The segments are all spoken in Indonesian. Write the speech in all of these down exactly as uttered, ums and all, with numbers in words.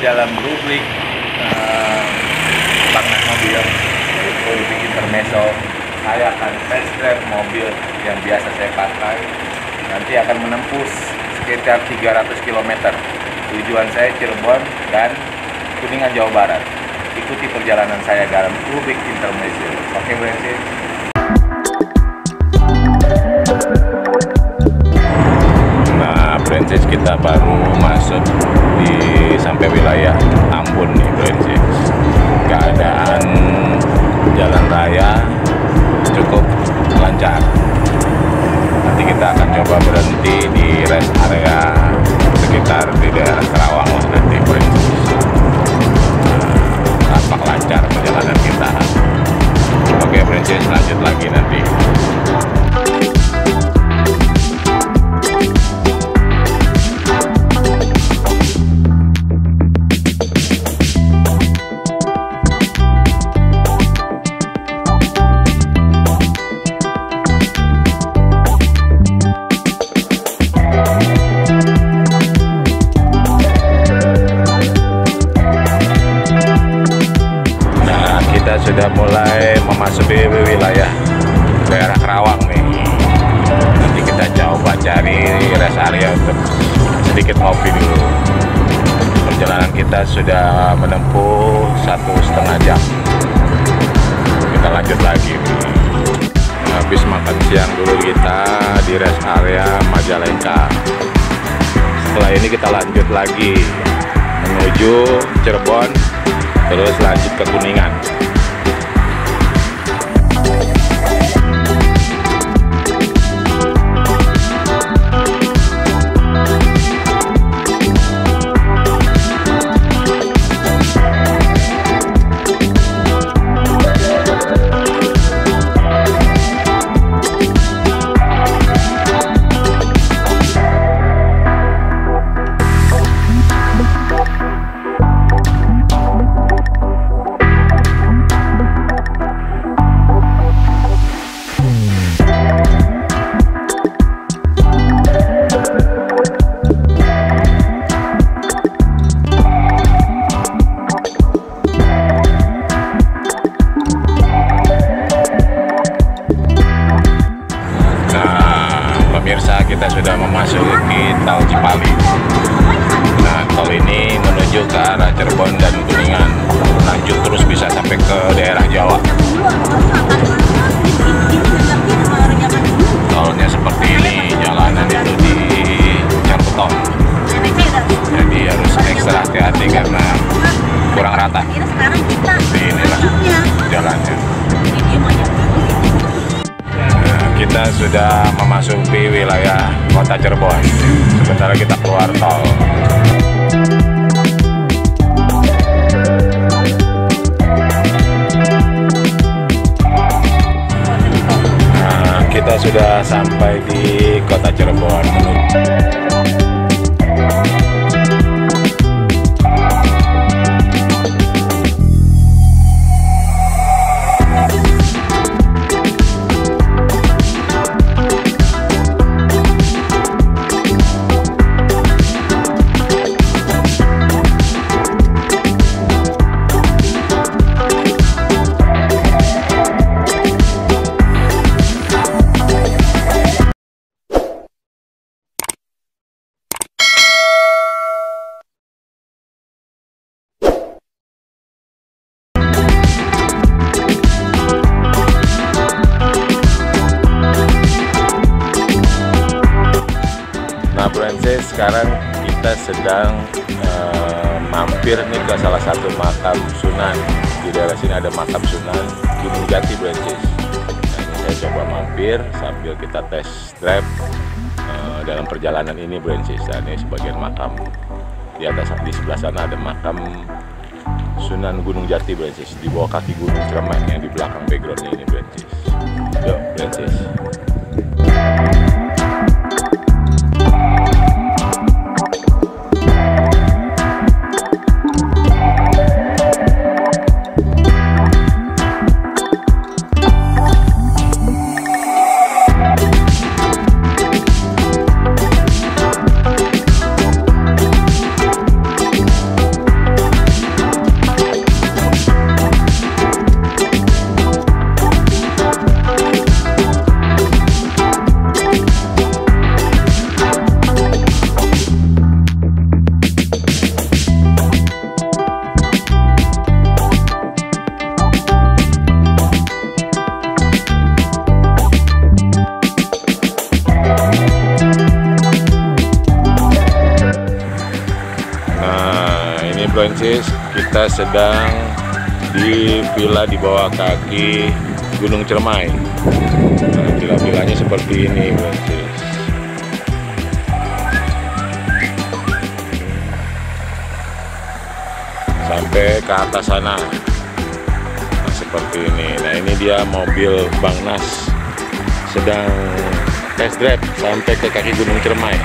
dalam rubrik uh, Bagnas Mobil, yaitu rubrik intermezzo. Saya akan test drive mobil yang biasa saya pakai. Nanti akan menempuh sekitar tiga ratus kilometer. Tujuan saya Cirebon dan Kuningan, Jawa Barat. Ikuti perjalanan saya dalam rubrik intermezzo. Oke, Brancis. Nah, Brancis, kita baru masuk di sampai wilayah Tambun nih, Brancis. Keadaan jalan raya cukup lancar. Nanti kita akan coba berhenti di rest area sekitar di daerah Kerawang lah nanti, Brancis. Nah, tampak lancar perjalanan kita. Oke, Brancis, lanjut lagi nanti. Sudah mulai memasuki wilayah daerah Kerawang nih. Nanti kita coba cari rest area untuk sedikit ngopi dulu. Perjalanan kita sudah menempuh satu setengah jam. Kita lanjut lagi nih. Habis makan siang dulu kita di rest area Majalengka. Setelah ini kita lanjut lagi menuju Cirebon, terus lanjut ke Kuningan. Kita sudah memasuki tol Cipali. Nah, tol ini menuju ke arah Cirebon dan Kuningan, lanjut terus bisa sampai ke daerah Jawa. Tolnya seperti ini, jalanan itu di Cirebon, jadi harus ekstra hati-hati karena kurang rata. Inilah jalannya. Kita sudah memasuki wilayah kota Cirebon. Sebentar lagi kita keluar tol. Nah, kita sudah sampai di kota Cirebon. Nah, Brancis, sekarang kita sedang uh, mampir nih ke salah satu makam Sunan. Di daerah sini ada makam Sunan Gunung Jati, Brancis. Nah, ini saya coba mampir sambil kita test drive uh, dalam perjalanan ini, Brancis. Nah, ini sebagian makam. Di atas, di sebelah sana ada makam Sunan Gunung Jati, Brancis. Di bawah kaki Gunung Ceremai yang di belakang backgroundnya ini, Brancis. Yuk, Brancis. Francis, kita sedang di villa di bawah kaki Gunung Ciremai. Nah, villa-villanya seperti ini, Francis. Sampai ke atas sana. Nah, seperti ini. Nah, ini dia mobil Bang Nas sedang test drive sampai ke kaki Gunung Ciremai.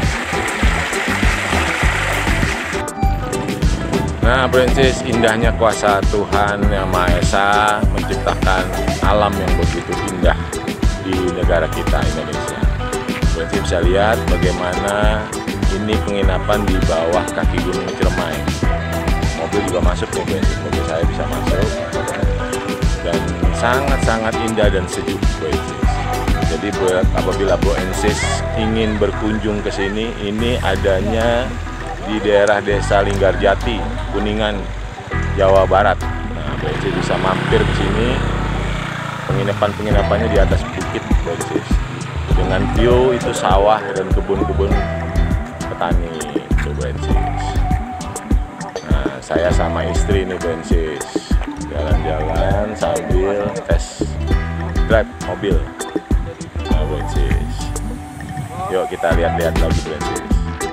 Nah, Francis, indahnya kuasa Tuhan Yang Maha Esa menciptakan alam yang begitu indah di negara kita, Indonesia. Francis bisa lihat bagaimana ini penginapan di bawah kaki Gunung Ciremai. Mobil juga masuk nih, Francis. Mobil saya bisa masuk. Dan sangat-sangat indah dan sejuk, Francis. Jadi buat apabila Francis ingin berkunjung ke sini, ini adanya di daerah Desa Linggarjati, Kuningan, Jawa Barat. Nah, Francis bisa mampir ke sini. Penginapan-penginapannya di atas bukit, Francis. Dengan view itu sawah dan kebun-kebun petani, itu Francis. Nah, saya sama istri nih, Francis, jalan-jalan sambil tes drive mobil. Nah, Francis, yuk kita lihat-lihat lagi, Francis.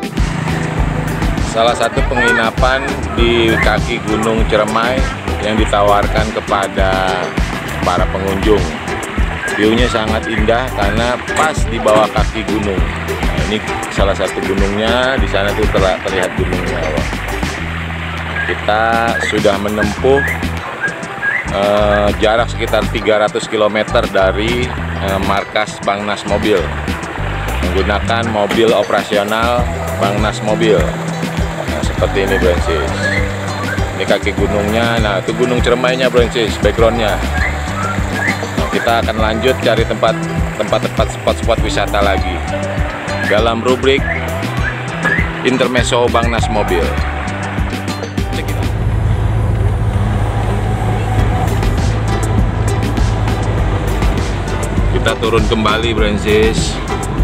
Salah satu penginapan di kaki Gunung Ciremai yang ditawarkan kepada para pengunjung. View-nya sangat indah karena pas di bawah kaki gunung. Nah, ini salah satu gunungnya, di sana tuh terlihat gunungnya. Kita sudah menempuh eh, jarak sekitar tiga ratus kilometer dari eh, markas Bang Nas Mobil, menggunakan mobil operasional Bang Nas Mobil. Seperti ini, Francis. Ini kaki gunungnya. Nah, itu Gunung Ciremainya, Francis, backgroundnya. Nah, kita akan lanjut cari tempat tempat-tempat spot-spot wisata lagi dalam rubrik Intermezzo Bang Nas Mobil. Kita turun kembali, Francis.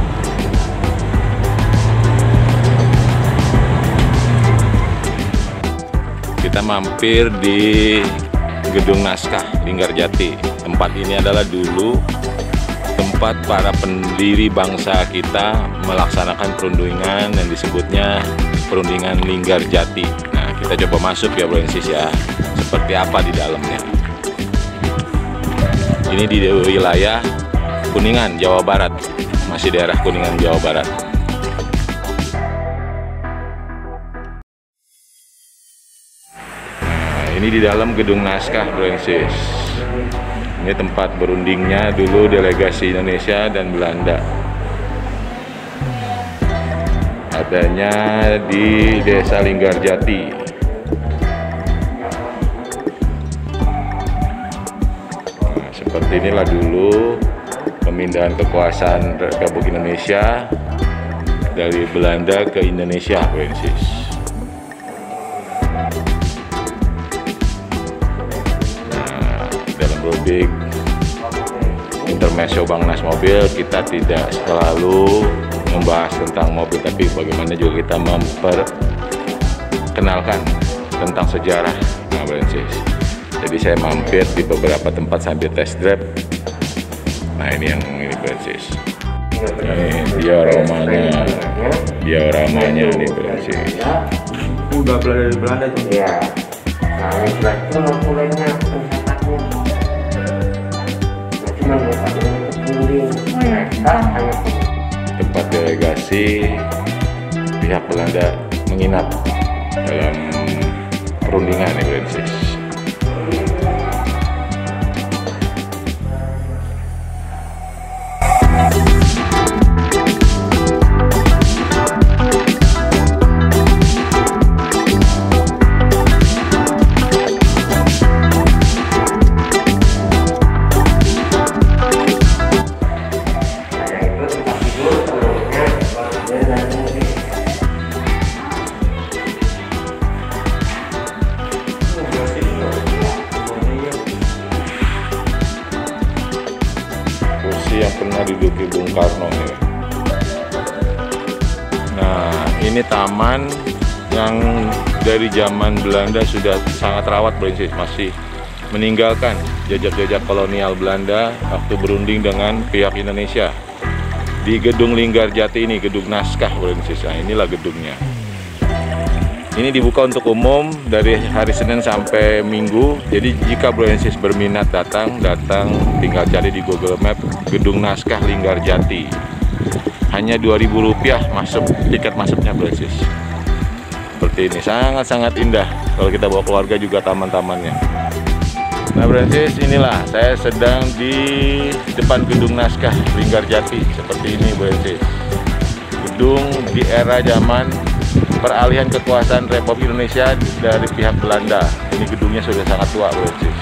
Kita mampir di Gedung Naskah Linggarjati. Tempat ini adalah dulu tempat para pendiri bangsa kita melaksanakan perundingan yang disebutnya perundingan Linggarjati. Nah, kita coba masuk ya, Francis, ya. Seperti apa di dalamnya. Ini di wilayah Kuningan, Jawa Barat. Masih daerah Kuningan, Jawa Barat. Ini di dalam Gedung Naskah, Francis. Ini tempat berundingnya dulu delegasi Indonesia dan Belanda. Adanya di Desa Linggarjati. Nah, seperti inilah dulu pemindahan kekuasaan Republik Indonesia dari Belanda ke Indonesia, Francis. Rubrik Intermezzo Bang Nas Mobil, kita tidak selalu membahas tentang mobil, tapi bagaimana juga kita memperkenalkan tentang sejarah. Nah, Francis, jadi saya mampir di beberapa tempat sambil test drive. Nah, ini yang ini, Francis. Ini dioramanya, dioramanya nih, Francis. Udah dari Belanda tuh. Iya. Nah, itu mulainya tempat delegasi pihak Belanda menginap dalam perundingan, nih, Francis. Yang pernah diduduki Bung Karno ini. Nah, ini taman yang dari zaman Belanda sudah sangat rawat Bro&Sis, masih meninggalkan jejak-jejak kolonial Belanda waktu berunding dengan pihak Indonesia. Di Gedung Linggarjati ini, Gedung Naskah Bro&Sis. Nah, inilah gedungnya. Ini dibuka untuk umum dari hari Senin sampai Minggu. Jadi jika Bro&Sis berminat datang, datang tinggal cari di Google Map Gedung Naskah Linggarjati. Hanya dua ribu rupiah masuk, tiket masuknya Bro&Sis. Seperti ini, sangat-sangat indah. Kalau kita bawa keluarga juga taman-tamannya. Nah Bro&Sis, inilah saya sedang di depan Gedung Naskah Linggarjati. Seperti ini Bro&Sis. Gedung di era zaman peralihan kekuasaan Republik Indonesia dari pihak Belanda. Ini gedungnya sudah sangat tua Bro&Sis.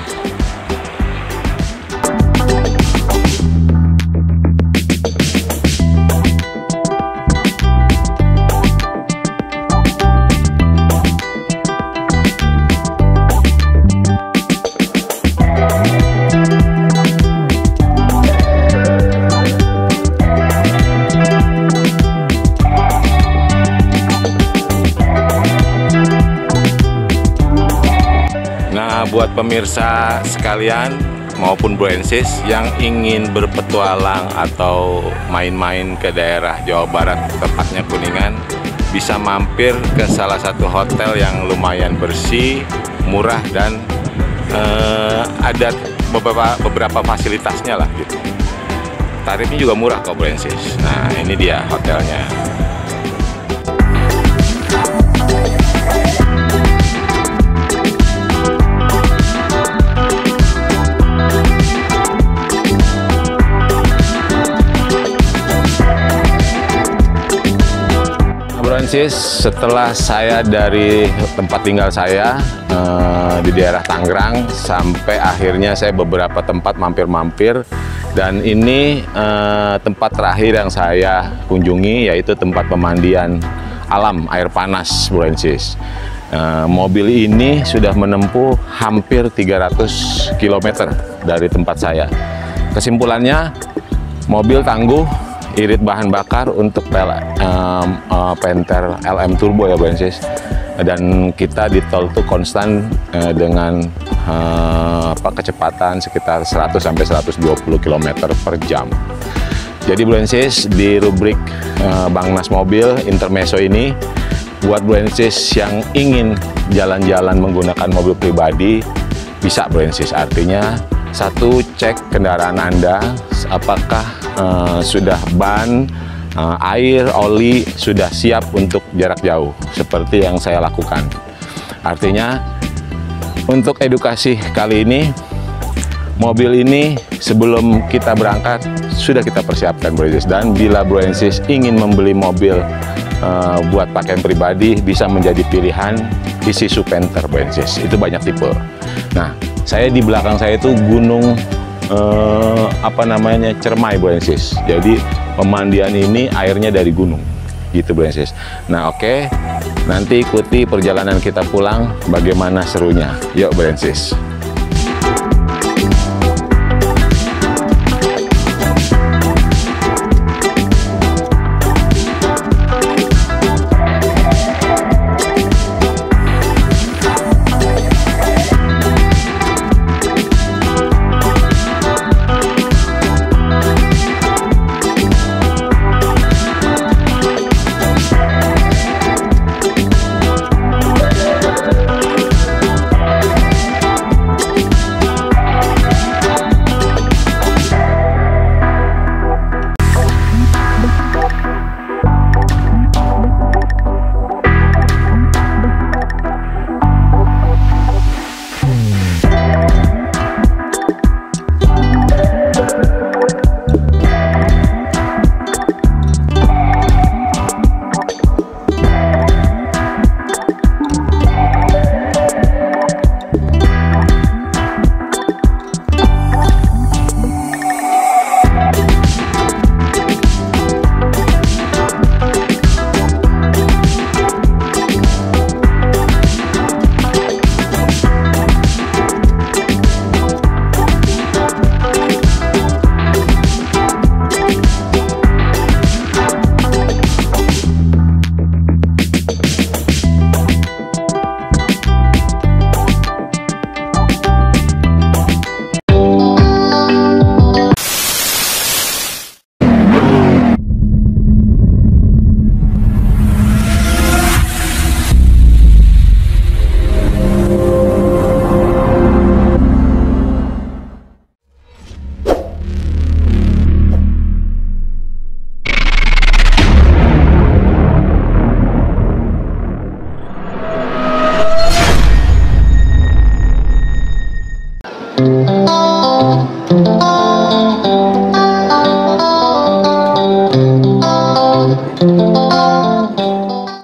Buat pemirsa sekalian maupun Bro&Sis yang ingin berpetualang atau main-main ke daerah Jawa Barat, tepatnya Kuningan, bisa mampir ke salah satu hotel yang lumayan bersih, murah, dan eh, ada beberapa beberapa fasilitasnya lah gitu. Tarifnya juga murah kok Bro&Sis. Nah ini dia hotelnya. Bro&Sis, setelah saya dari tempat tinggal saya eh, di daerah Tangerang sampai akhirnya saya beberapa tempat mampir-mampir, dan ini eh, tempat terakhir yang saya kunjungi yaitu tempat pemandian alam air panas Bro&Sis. Eh, mobil ini sudah menempuh hampir tiga ratus kilometer dari tempat saya. Kesimpulannya, mobil tangguh, irit bahan bakar untuk pel, um, uh, Panther L M Turbo ya Bro&Sis, dan kita di tol tuh konstan uh, dengan uh, apa, kecepatan sekitar seratus sampai seratus dua puluh kilometer per jam. Jadi Bro&Sis, di rubrik uh, Bang Nas Mobil Intermezzo ini, buat Bro&Sis yang ingin jalan-jalan menggunakan mobil pribadi, bisa Bro&Sis. Artinya, satu, cek kendaraan Anda apakah Uh, sudah ban, uh, air, oli sudah siap untuk jarak jauh seperti yang saya lakukan. Artinya untuk edukasi kali ini, mobil ini sebelum kita berangkat sudah kita persiapkan Bro&Sis, dan bila Bro&Sis ingin membeli mobil uh, buat pakaian pribadi, bisa menjadi pilihan Isuzu Panther Bro&Sis. Itu banyak tipe. Nah, saya di belakang saya itu gunung Uh, apa namanya Cermai Bro&Sis. Jadi pemandian ini airnya dari gunung gitu Bro&Sis. Nah oke, okay. Nanti ikuti perjalanan kita pulang bagaimana serunya. Yuk Bro&Sis.